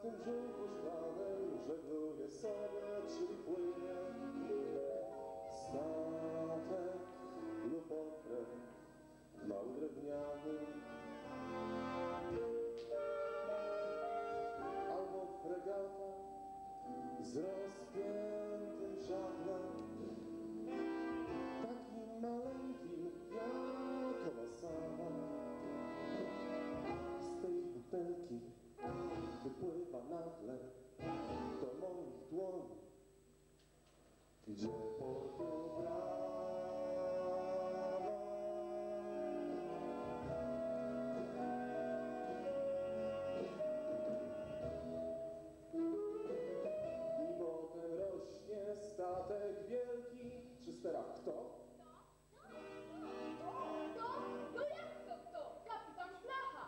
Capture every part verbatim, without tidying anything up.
tym brzuchu szklanym żegluje sobie, czyli płynie statek lub okręt mały drewniany, albo fregata z rozpiętym żaglem, takim maleńkim jak owa sama. Z tej butelki wypływa nagle do moich dłoni, gdzie portu brama. I potem rośnie statek wielki. Trzy stera, kto? No jak to kto? Kapitan Flacha!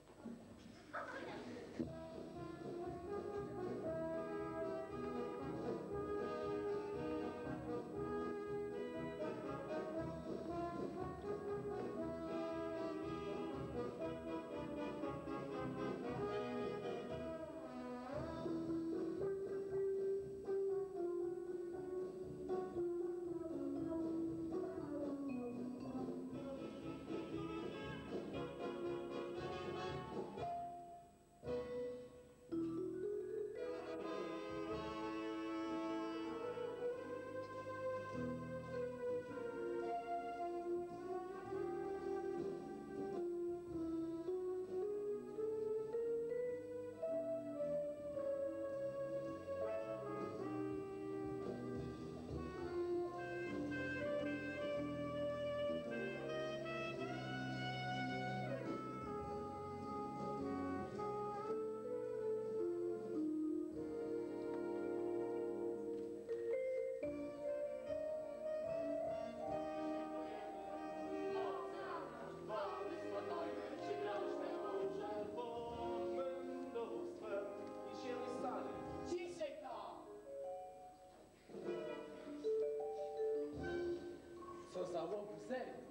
Co za łobuzer!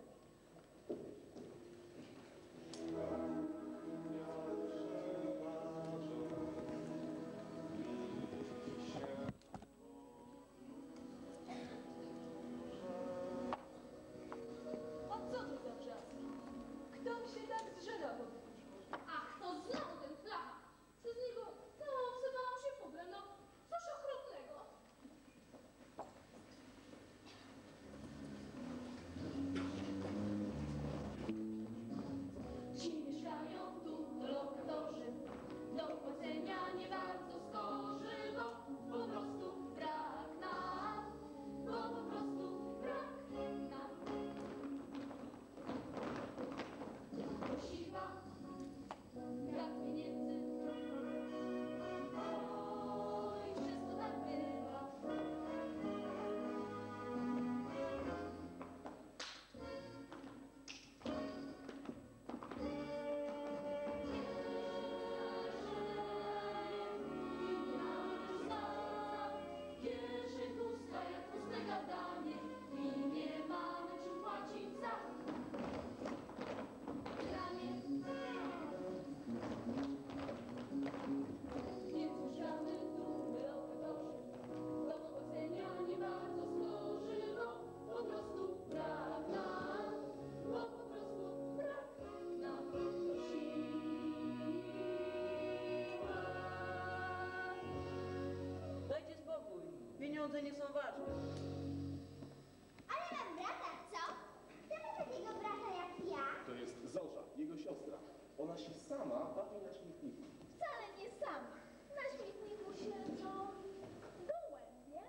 A co to za wrzask? Kto się tak zżera pod brzuchu? Ach, to znowu ten Flacha! Przez niego cała obsywałam się publem, no coś okropnego. Ci mieszkają tu, to lokatorzy, do płacenia nie bardzo skorzy, bo po prostu brak nam, bo po prostu brak nam. To siła, brak pieniędzy, oj, często tak bywa. I nie mamy czym płacić za granie. Więc mieszkamy tu, my lokatorzy, do płacenia nie bardzo skorzy, bo po prostu brak nam, bo po prostu brak nam to siła. Dajcie spokój, pieniądze nie są ważne. Ale mam brata, co? Kto ma takiego brata jak ja? To jest Zorza, jego siostra. Ona się sama bawi na śmietniku. Wcale nie sama. Na śmietniku siedzą gołębie,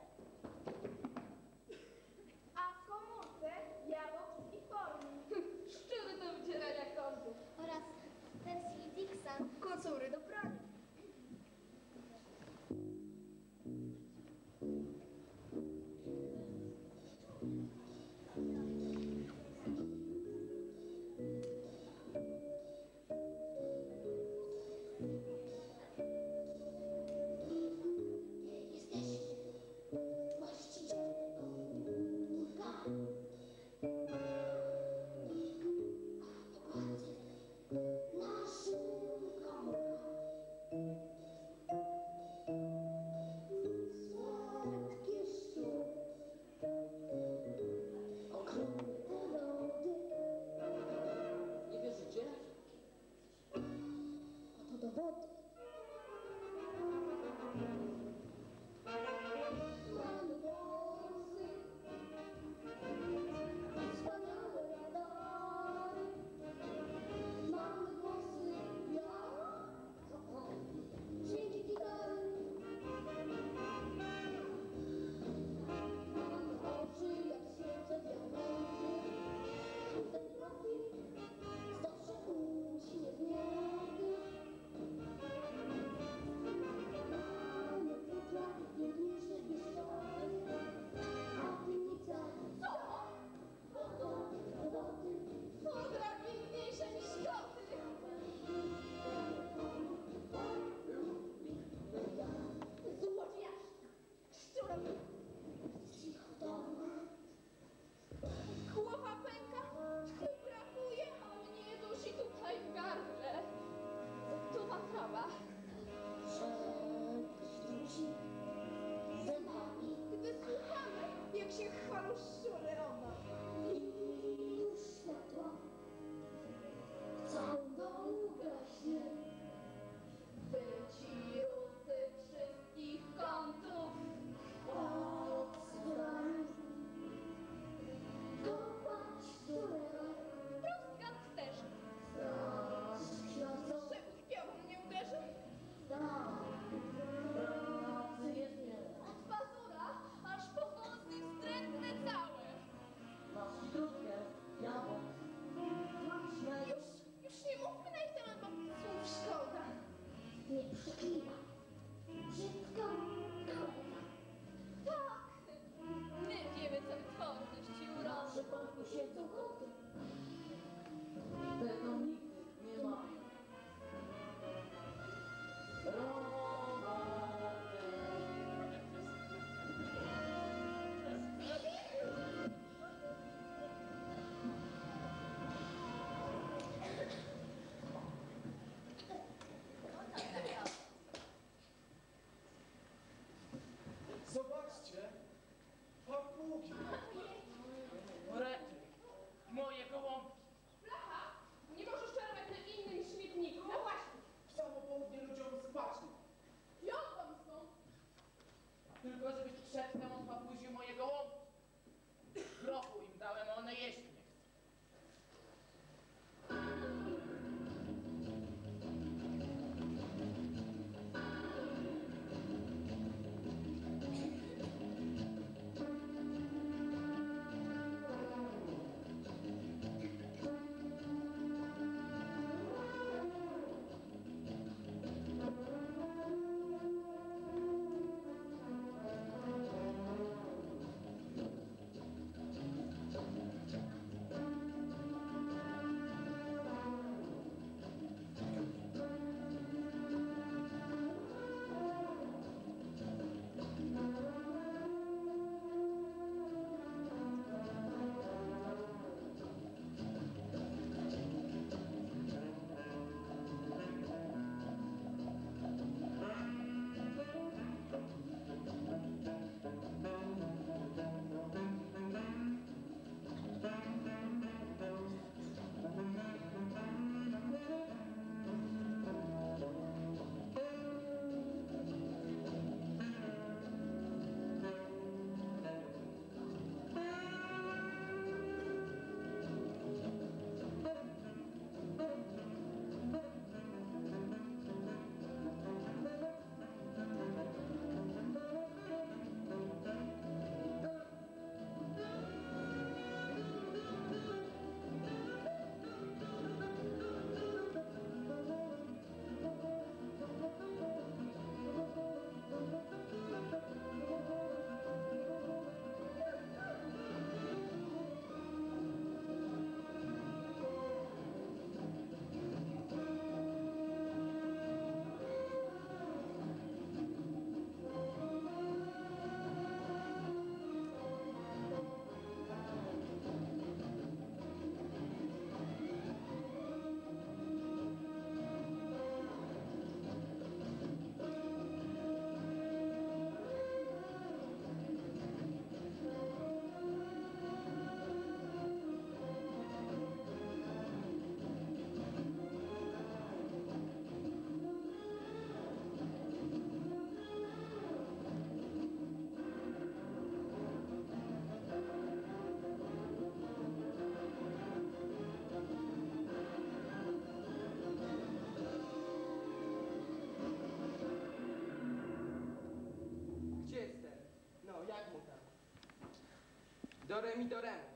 a w komórce jabłok i formy. Szczury do wycierania kątów. Oraz Percy i Dixon, kocury do prania. Thank you. przedtem od papuziu moje gołąbki. Grochu im dałem, a one jeść nie chcą. Do re mi do remus.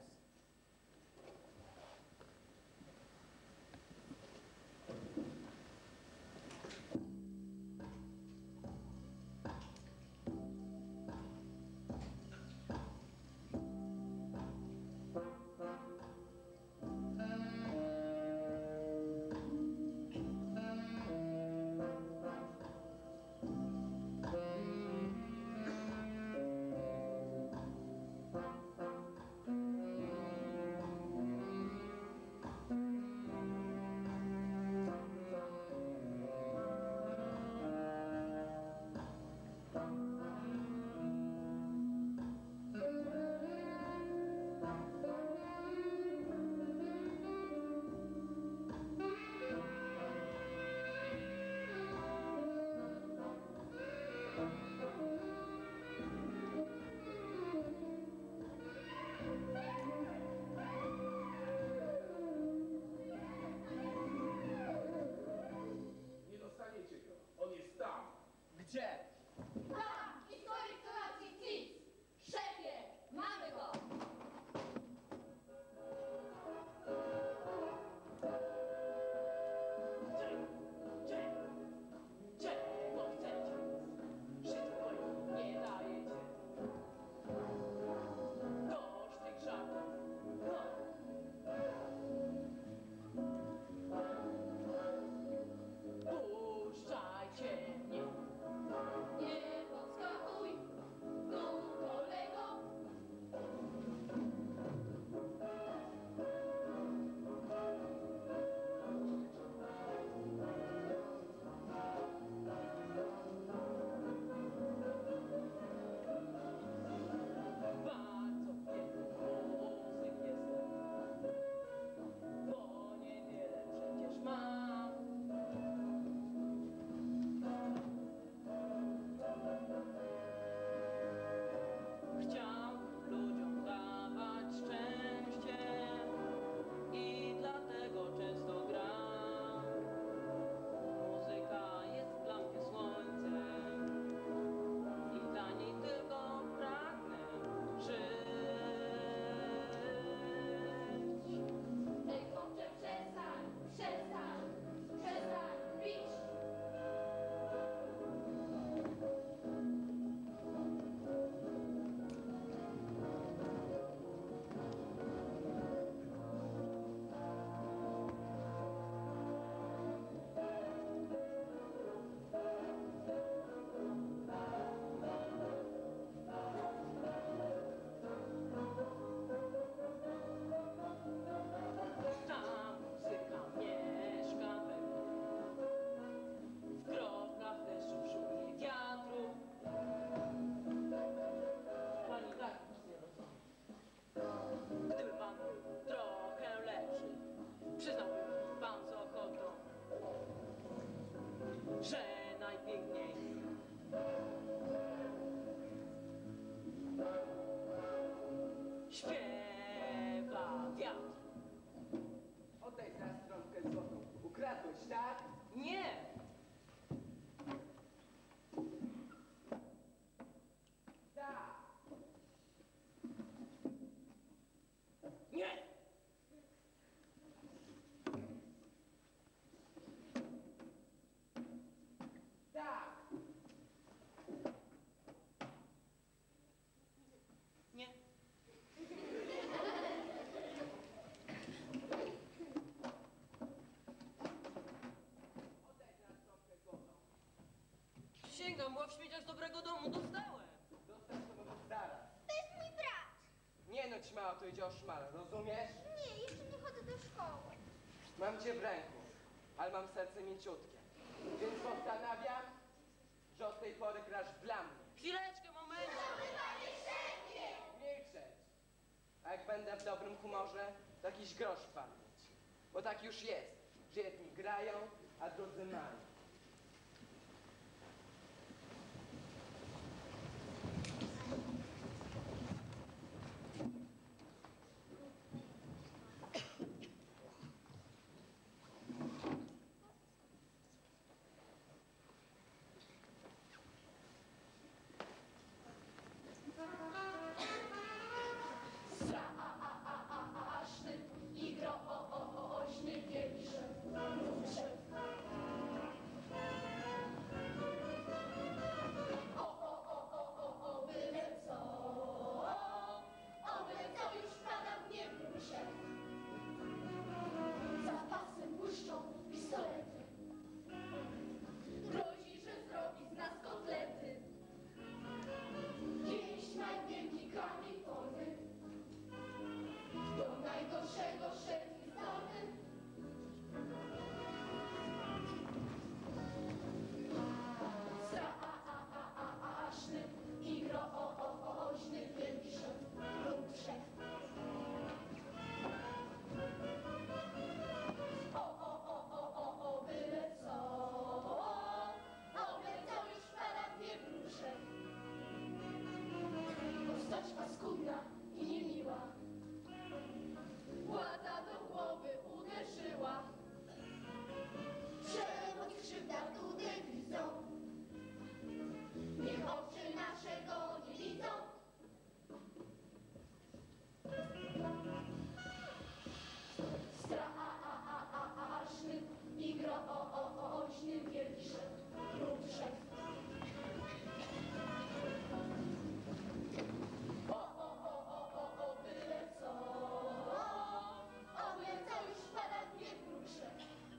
Przysięgam, była w śmieciach z dobrego domu, dostałem. Dostać to możesz zaraz. To jest mój brat. Nie no, ćmała, to idzie o szmala, rozumiesz? Nie, jeszcze nie chodzę do szkoły. Mam cię w ręku, ale mam serce mięciutkie. Więc postanawiam, że od tej pory grasz dla mnie. Chwileczkę, moment. Milczeć. A jak będę w dobrym humorze, to jakiś grosz wpadnieć. Bo tak już jest, że jedni grają, a drudzy mają. Straszny i groźny wieprze, rusze. O, o, o, o, o, o, byle co, o, byle co już pada w niebrusze. Za pasem błyszczą pistolety, grozi, że zrobi z nas kotlety. Pięść ma wielki kamień polny, do najgorszego szefki zdolny. Straszny i groźny wielki szef, lub szef. O, o, o, o, o, o, byle co, o, byle co już pada w niebrusze. Postać paskudna i niemiła, władza do głowy uderzyła. Przewód w krzywdach tutaj widzą, niech oczy naszego nie widzą. Straszny i groźny wielki szef, lub szef. O, o, o, o, o, o, byle co, o, byle co już pada w niebrusze.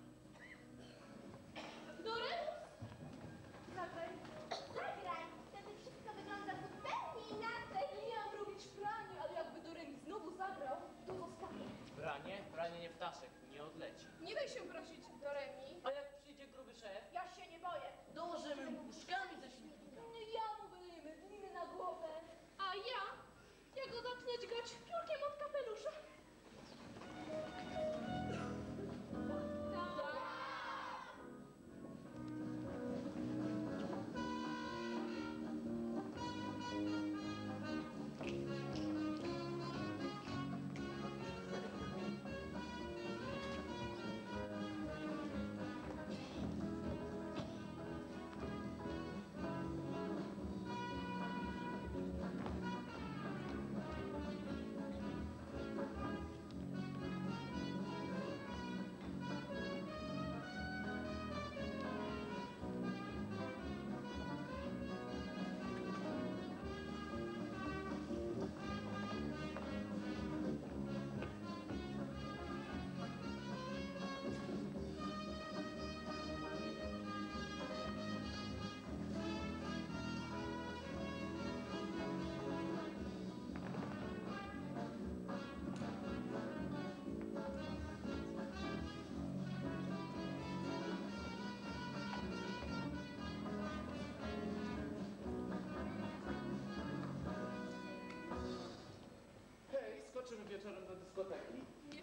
Doremus? Zagraj. Zagraj. Wtedy wszystko wygląda zupełnie inaczej. Nie miałam robić pranie, ale jakby Doremi znowu zagrał, to zostanie. Branie? Branie nie ptaszek, nie odleci. Nie daj się prosić, Doremi. A jak przyjdzie gruby szef, Ja się nie boję. dołożymy mu puszkami ze śmietnika. Ja mu wylejemy gliny na głowę. A ja? Ja go zacznę dźgać piórkiem od kapelusza. Tak. Hej, skoczymy wieczorem do dyskoteki.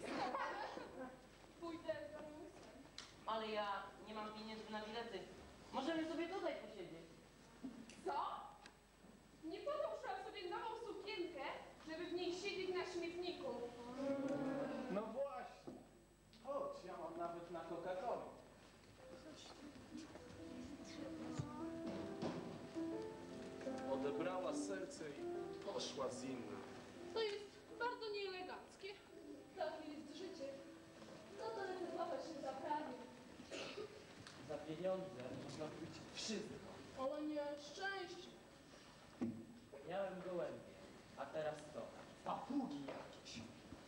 Pójdę z Doremusem. Ale ja nie mam pieniędzy na bilety. Możemy sobie tutaj posiedzieć. Co? Nie podążam sobie nową sukienkę, żeby w niej siedzieć na śmietniku. No właśnie. Chodź, ja mam nawet na Coca-Colę. Odebrała serce i poszła z innym. To jest bardzo nieeleganckie. Takie jest życie. No to lepiej złapać się za pranie. Za pieniądze można kupić wszystko. Ale nie szczęście. Miałem gołębie, a teraz to. Papugi jakieś.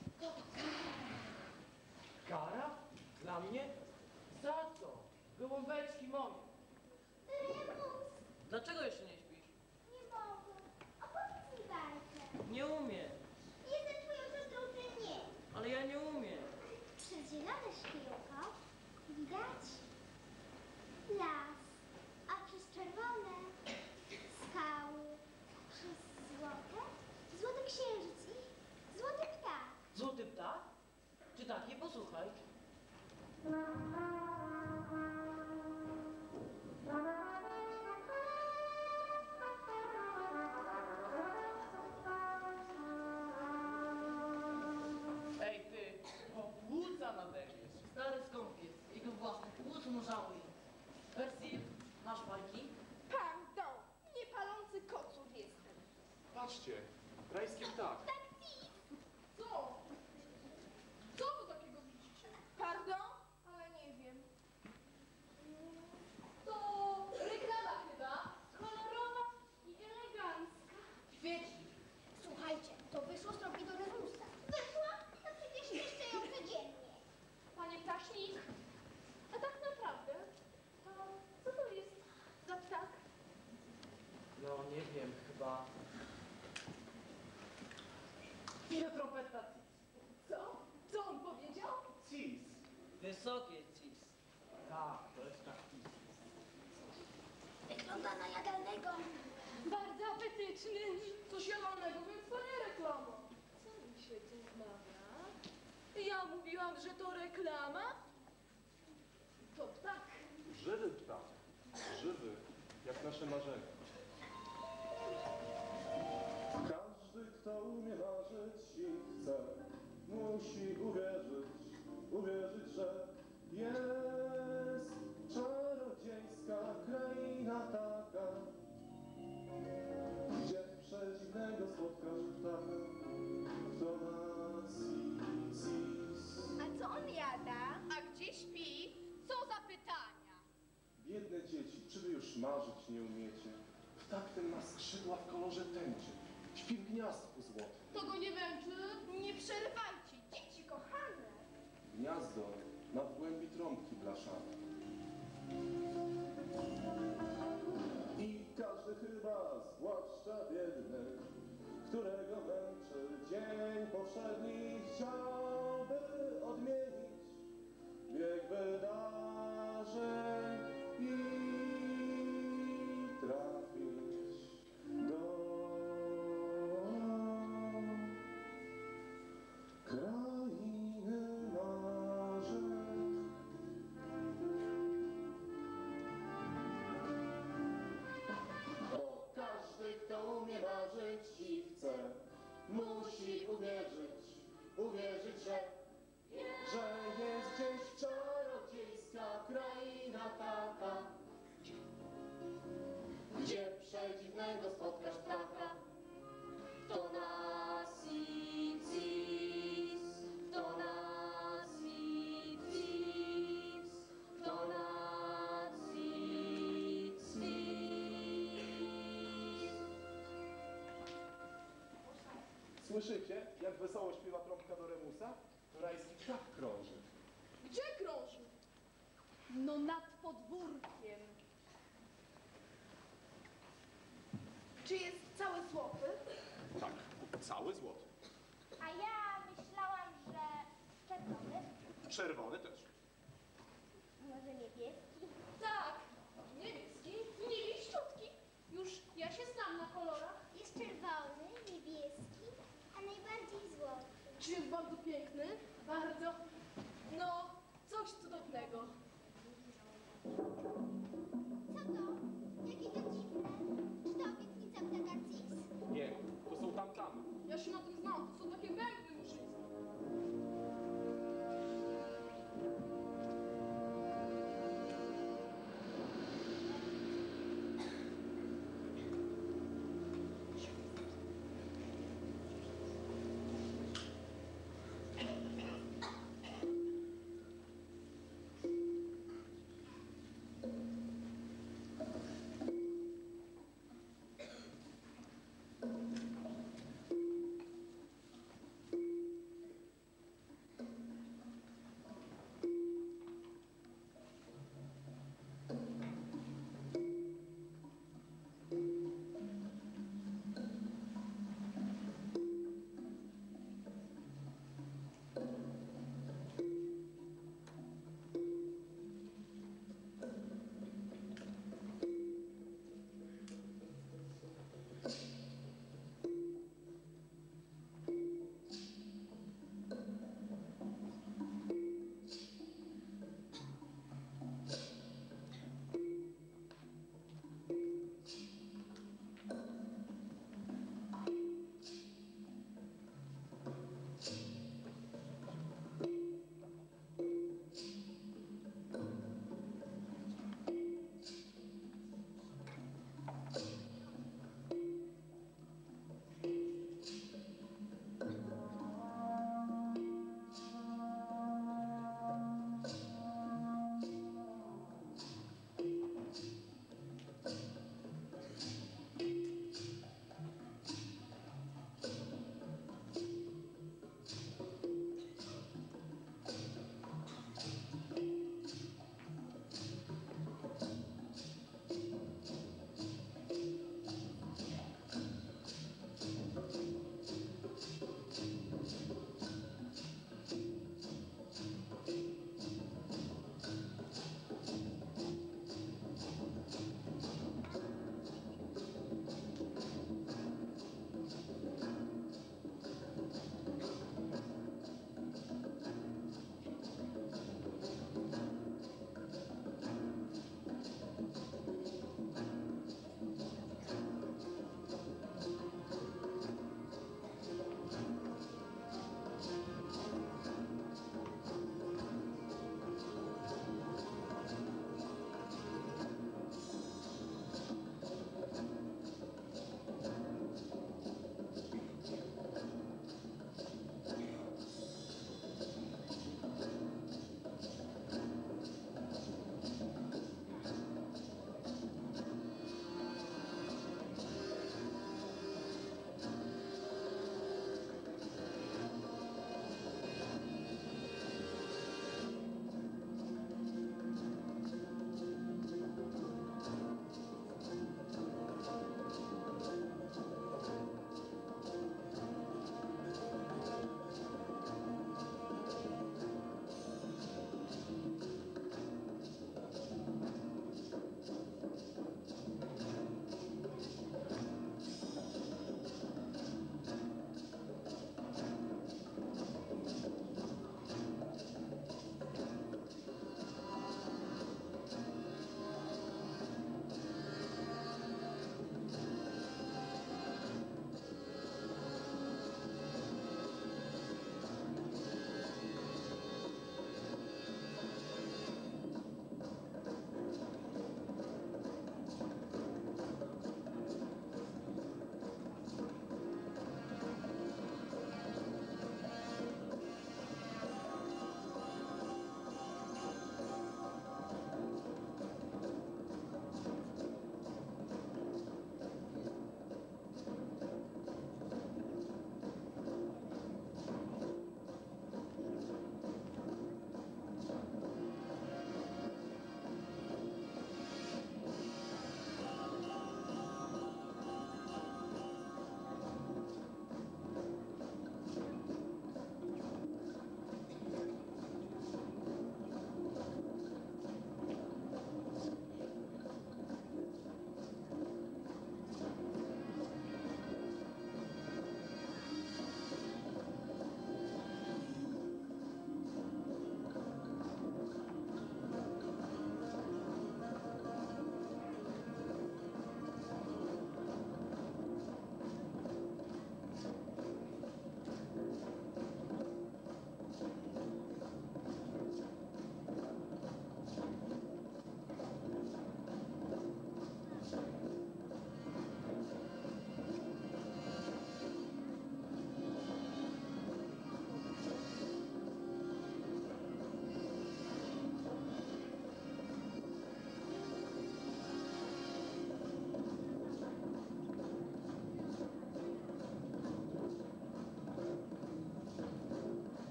Kara? Dla mnie? Za co? Gołąbeczki moje. Remus. Dla Patrzcie, rajski ptak. Co? Co wy takiego widzicie? Pardon? Ale nie wiem. To reklama chyba. Kolorowa i elegancka. Świeci. Słuchajcie, to wyszło z tropi do Remusa. Wyszła? To przecież niszczę ją codziennie. Panie ptasznik, a tak naprawdę, to co to jest za ptak? No nie wiem, chyba... Ile trompetacji? Co? Co on powiedział? Cis. Wysokie cis. Tak, to jest taki... Wygląda na jadalnego. Bardzo apetyczny. Coś jalonego, więc to nie reklama. Co mi się tu wmawia? Ja mówiłam, że to reklama? To ptak. Żywy ptak. Żywy, jak nasze marzenia. Każdy, kto umie marzyć i chce, musi uwierzyć, uwierzyć, że jest czarodziejska kraina taka, gdzie przedziwnego spotkasz ptaka, kto na cis. A co on jada? A gdzie śpi? Co za pytania? Biedne dzieci, czy wy już marzyć nie umiecie? Ptak ten ma skrzydła w kolorze tęczy, śpi w gniazdku złotym. To go nie męczy? Nie przerywajcie, dzieci kochane. Gniazdo ma w głębi trąbki blaszane. I każdy chyba, zwłaszcza biedny, którego męczy dzień powszedni, chciałby odmienić bieg wydarzeń i trafić do krainy marzeń. Bo każdy, kto umie marzyć i chce, musi uwierzyć, uwierzyć, że, że jest gdzieś czarodziejska kraina taka, gdzie przedziwnego spotkasz ptaka. To nas i cis, to nas i cis, to nas i cis. Słyszycie, jak wesoło śpiewa trąbka do Remusa? To rajski ptak krąży. Gdzie krąży? No nad podwórkiem. Czy jest cały złoty? Tak, cały złoty. A ja myślałam, że czerwony, Czerwony też. może niebieski. Tak, niebieski, niebieściutki. Już ja się znam na kolorach. Jest czerwony, niebieski, a najbardziej złoty. Czy jest bardzo piękny? Bardzo. No, coś cudownego. Co to? Jakie to dziwne. Czy to obietnica ptaka Cis? Nie, to są tamtamy. Ja się na tym znam. To są takie węgry muszyńskie.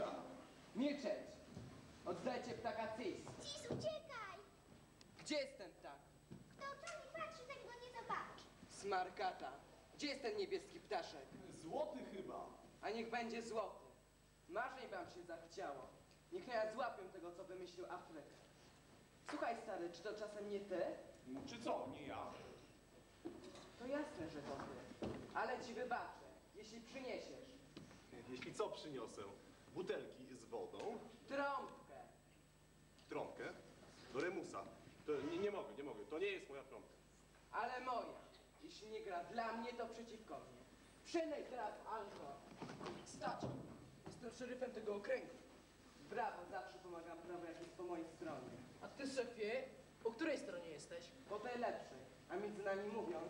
Znika! Milczeć! Oddajcie ptaka Cis. Cis, uciekaj! Gdzie jest ten ptak? Kto tam nie patrzy, ten go nie zobaczy. Smarkata. Gdzie jest ten niebieski ptaszek? Złoty chyba. A niech będzie złoty. Marzeń wam się zachciało. Niech ja złapią tego, co wymyślił Afryka. Słuchaj, stary, czy to czasem nie ty? Czy co, nie ja? To jasne, że to ty. Ale ci wybaczę, jeśli przyniesiesz Jeśli co przyniosę? Butelki z wodą, trąbkę. trąbkę, do Remusa. To nie, nie mogę, nie mogę, to nie jest moja trąbka. Ale moja. Jeśli nie gra dla mnie, to przeciwko mnie. Przynaj teraz, Alko. Stać. Jestem szeryfem tego okręgu. Brawo, zawsze pomagam prawo, jak jest po mojej stronie. A ty, szefie, po której stronie jesteś? Po tej lepszej. A między nami mówiąc,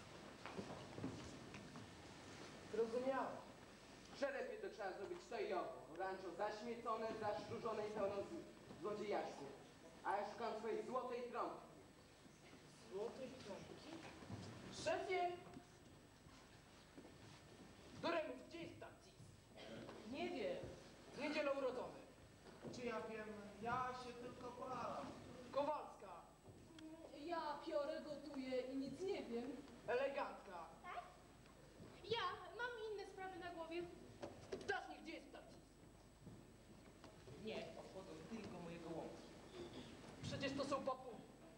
Zrozumiałem. w szerefie to trzeba zrobić to i owo. Rancho zaśmiecone, zaszczurzone i pełno z- złodziejaszków. A ja szukam swojej złotej trąbki. Złotej trąbki? Szefie! Doremów, gdzie jest tam Cis? Nie wiem. W niedzielę urodzony. Czy ja wiem, ja się tylko poralam. Kowalska. Ja piorę, gotuję i nic nie wiem. Elegantka. Tak? Ja mam inne sprawy na głowie. Ptasznik, gdzie jest tam Cis? Nie, obchodzą tylko moje gołąbki. Przecież to są papugi.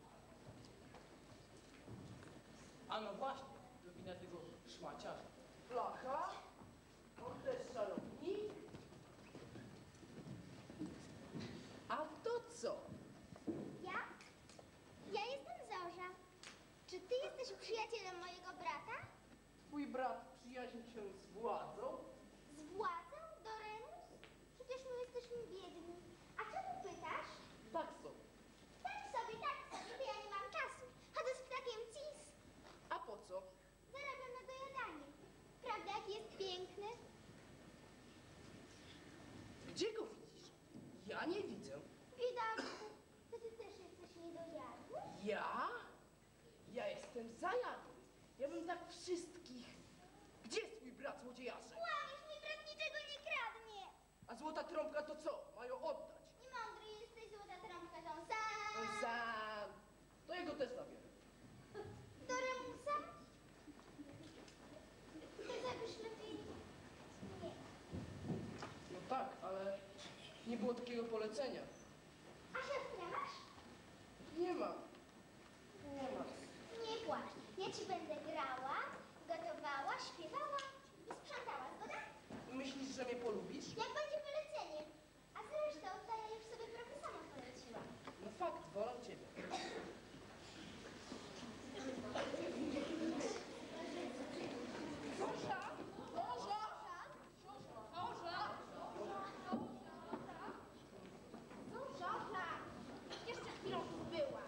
A no właśnie, to wina tego szmaciarza. Flacha, on też czarownik. A to co? Ja? Ja jestem Zorza. Czy ty jesteś przyjacielem mojego brata? Twój brat przyjaźni się z władzą? Z władzą, Doremus? Przecież my jesteśmy biedni. A czemu pytasz? Tak sobie. Tak sobie, tak sobie, bo ja nie mam czasu. Chodzę z ptakiem Cis. A po co? Zarabiam na dojadanie. Prawda, jaki jest piękny? Gdzie go widzisz? Ja nie widzę. Biedaczku, to ty też jesteś niedojadły? Ja? Ja jestem zajadły. Ja bym tak wszystkich. Gdzie jest twój brat złodziejaszek? Kłamiesz, mój brat niczego nie kradnie. A złota trąbka to co? Mają oddać. Niemądry jesteś, złota trąbka tą sam. On sam. To jego też zabiorę. Do Remusa? To zabierz lepiej nie. No tak, ale nie było takiego polecenia. A siostrę masz? Nie mam. Nie mam. Nie płacz. Ja ci będę grała, gotowała, śpiewała i sprzątała, zgoda? Myślisz, że mnie polubisz? Jak będzie polecenie. A zresztą to ja już sobie trochę sama poleciłam. No fakt, wolę ciebie. Zorza! Zorza! Zorza! Zorza, jeszcze chwilą tu była.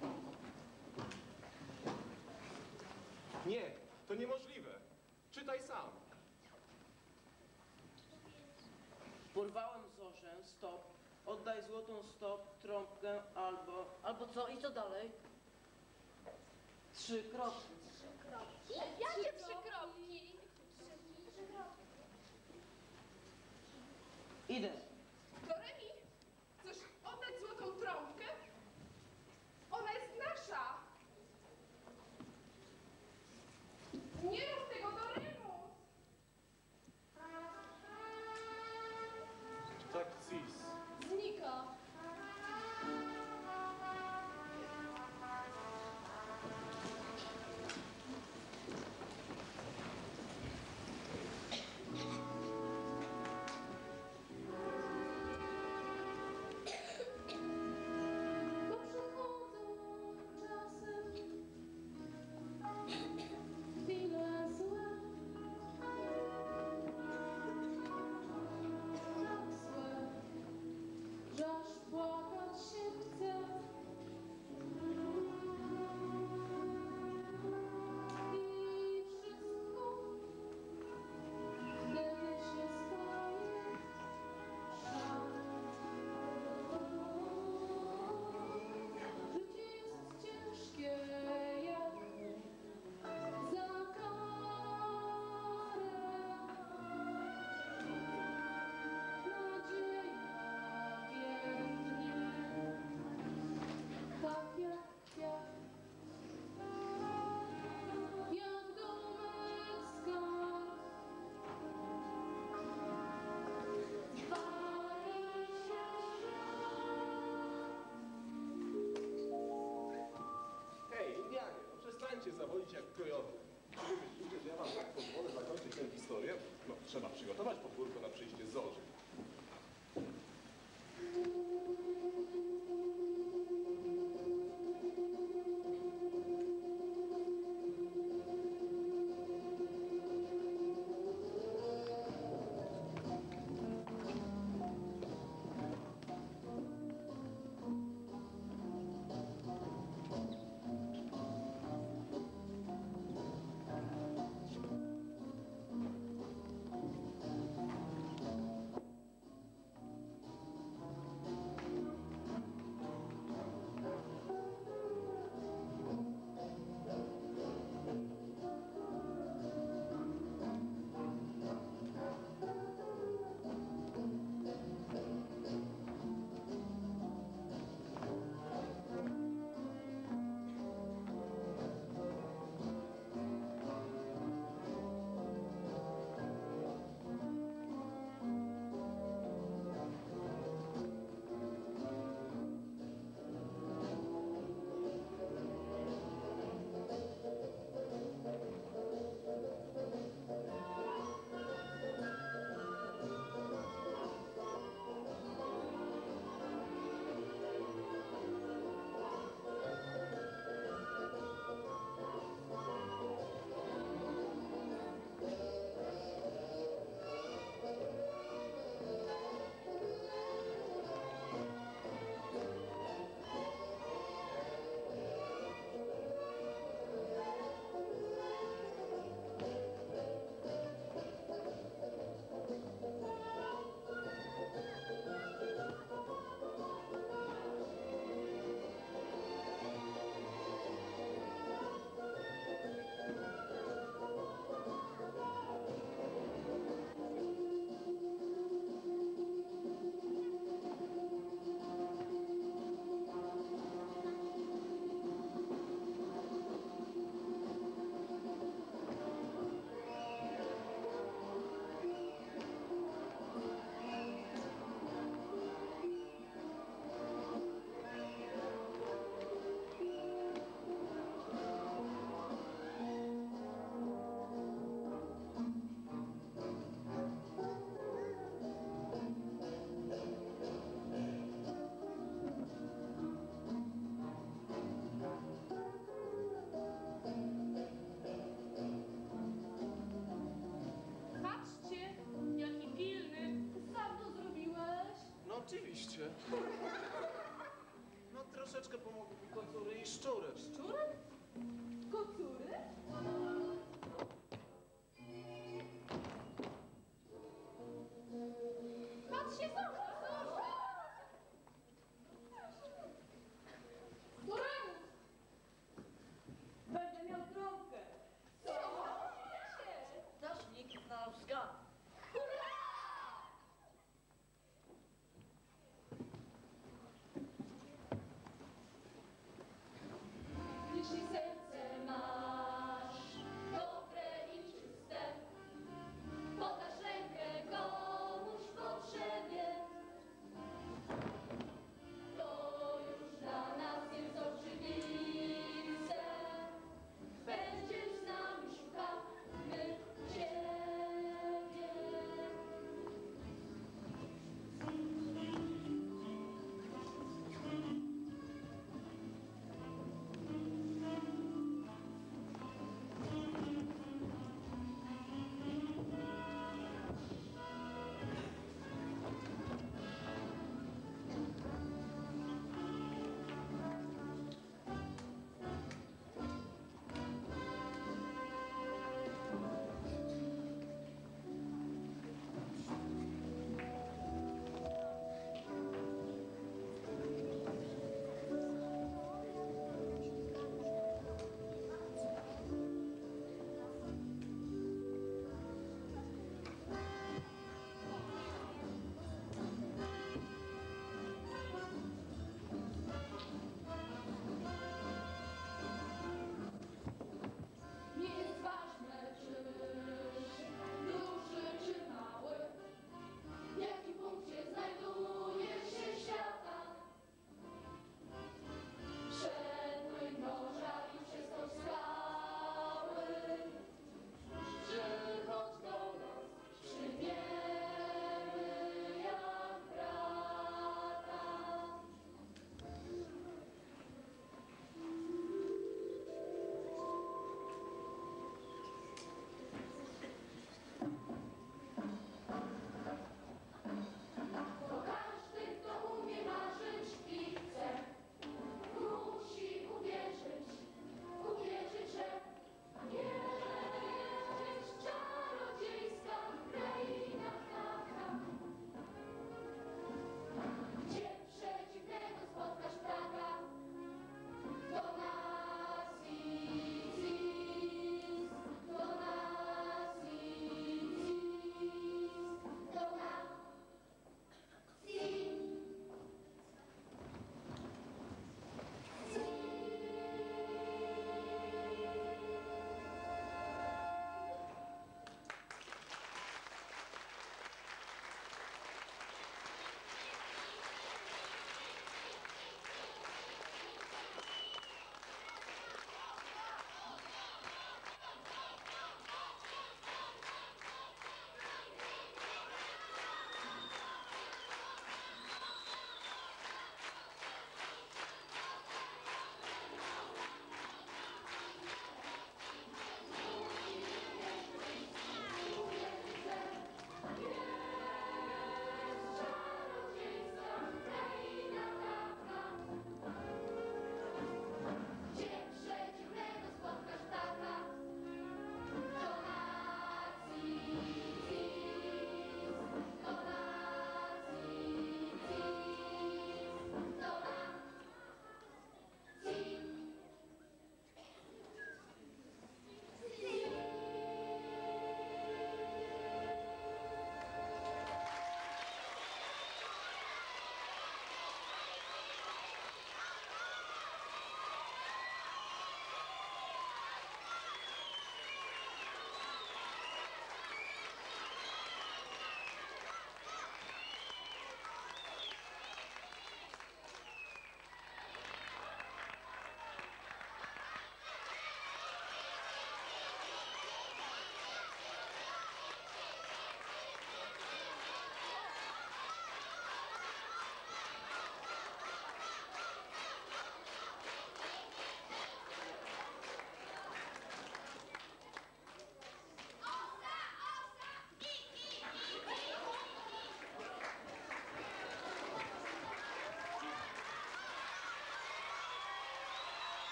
Nie, to niemożliwe. Czytaj sam. Porwałem Zorzę, stop. Oddaj złotą stop, trąbkę albo... Albo co? I co dalej? Trzy kropki. Jakie przykropki? Idę. Doremi, chcesz oddać złotą trąbkę? Ona jest nasza! Nie rób tego, Doremus! Tak, Cis. Znika. Trzeba przygotować podwórko na przyjście zorzy. Patrzcie, jaki pilny. Sam to zrobiłeś? No oczywiście. No troszeczkę pomogły mi kocury i szczury. Szczury? Kocury? Patrzcie, Zorza! Zorza! Zoremu! Będę miał trąbkę. Co? Się! Dasznik znalazł skarb.